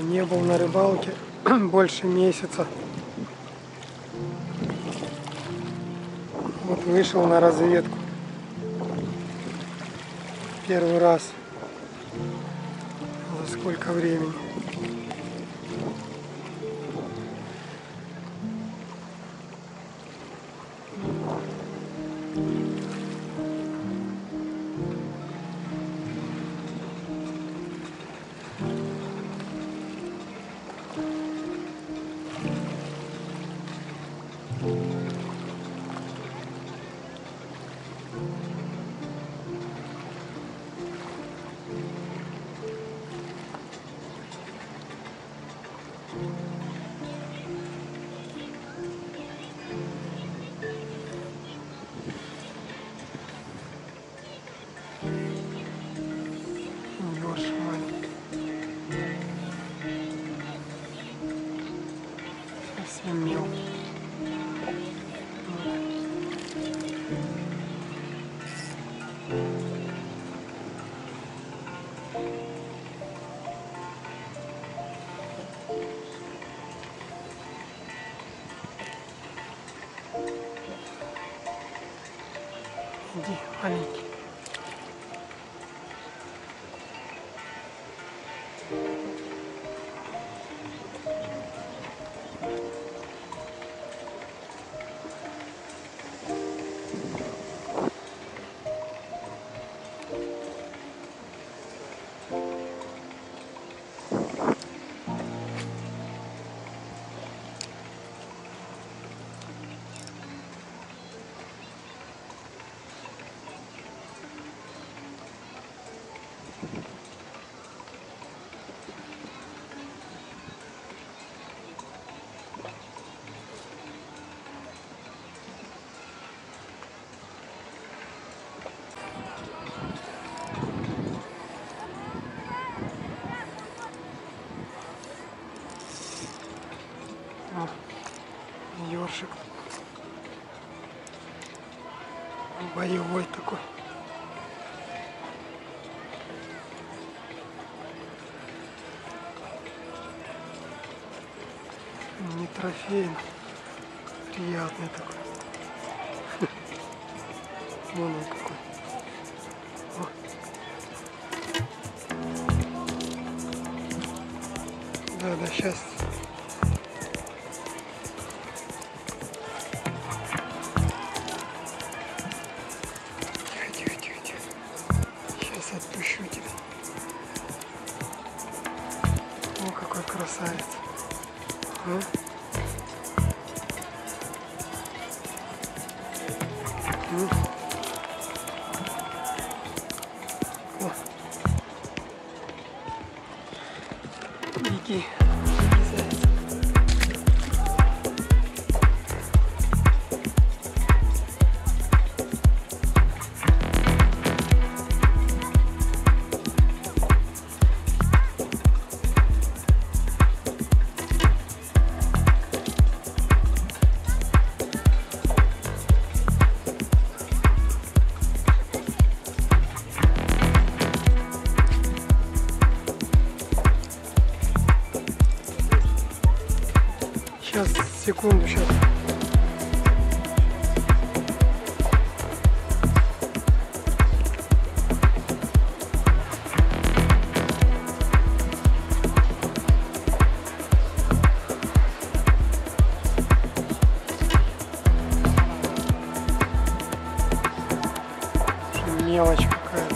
Не был на рыбалке больше месяца. Вот вышел на разведку. Первый раз. За сколько времени? Ёж маленький. Совсем мелкий. Иди, маленький. Ёршик. Боевой такой. Не трофейный. Приятный такой. Вон он какой. О. Да, сейчас. Отпущу тебя. О, какой красавец. А? О. Беги. Сейчас, секунду, сейчас. Мелочь какая-то.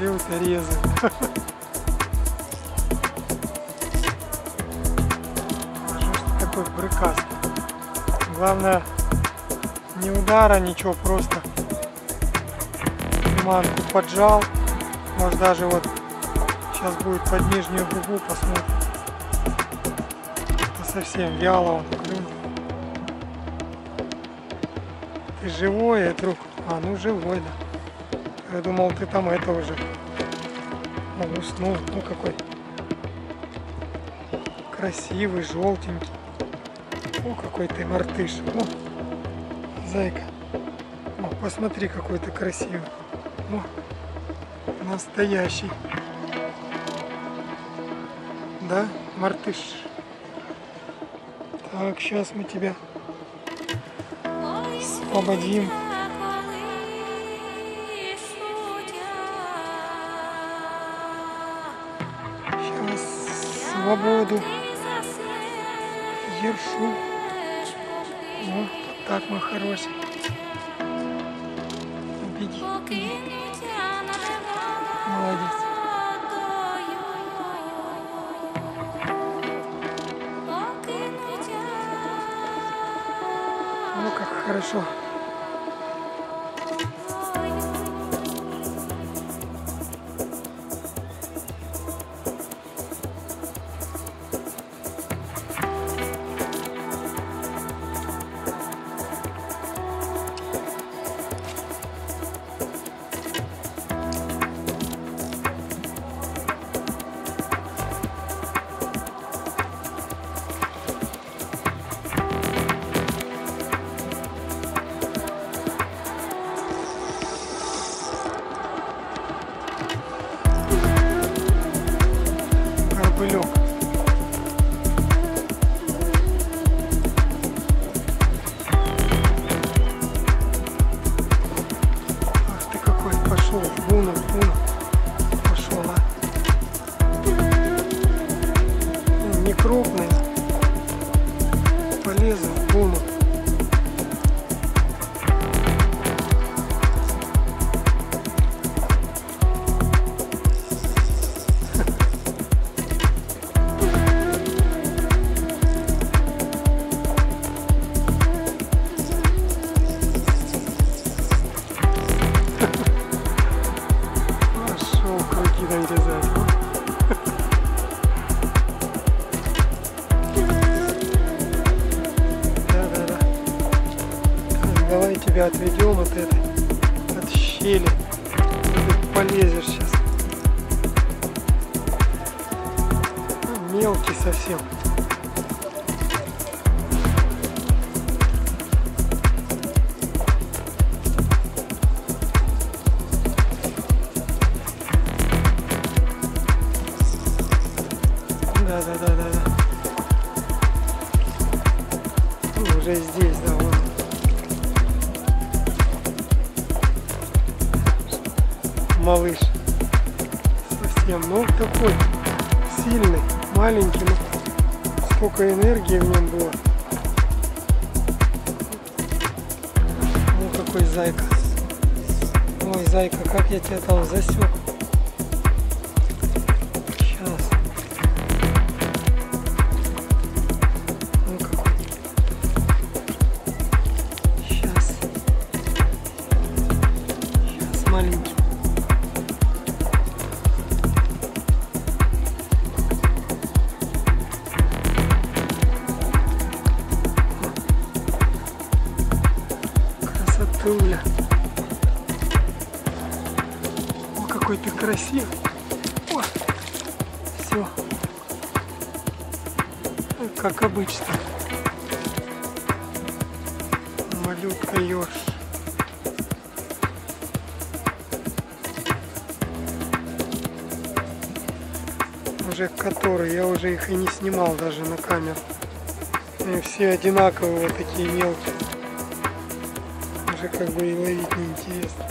Желторезы. Что ж ты такой брыкас? Главное, не удара, ничего, просто приманку поджал. Может даже вот сейчас будет под нижнюю губу, посмотрим. Это совсем вяло он клюнул. Ты живой, друг? А, ну живой, да. Я думал, ты там это уже. Он уснул. Ну какой красивый, желтенький. О, какой ты мартыш. О, зайка. О, посмотри, какой ты красивый. О, настоящий. Да, мартыш? Так, сейчас мы тебя освободим. Сейчас свободу. Ершу. О, так, мой хороший. Беги, беги. Молодец. Ну как хорошо. Горбылек. Ах ты какой, пошел, буну, пошел, а. Не крупный, полезу в буну. Давай тебя отведем от этой, от щели. Ты полезешь сейчас. Мелкий совсем. Да. Уже здесь, да, вон. Малыш. Совсем, ну такой сильный, маленький, но столько энергии в нем было. Ну какой зайка. Ой, зайка, как я тебя там засек. Сейчас. Ну какой. Сейчас маленький. Красотуля. О, какой ты красивый. О, все. Как обычно. Малютка ёж. Уже которые, я уже их и не снимал даже на камеру. И все одинаковые, вот такие мелкие. Уже как бы и ловить неинтересно.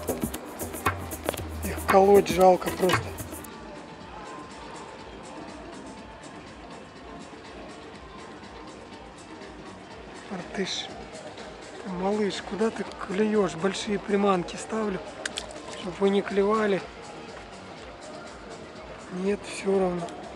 Их колоть жалко просто. Мартыш, малыш, куда ты клюешь? Большие приманки ставлю, чтобы вы не клевали. Нет, все равно.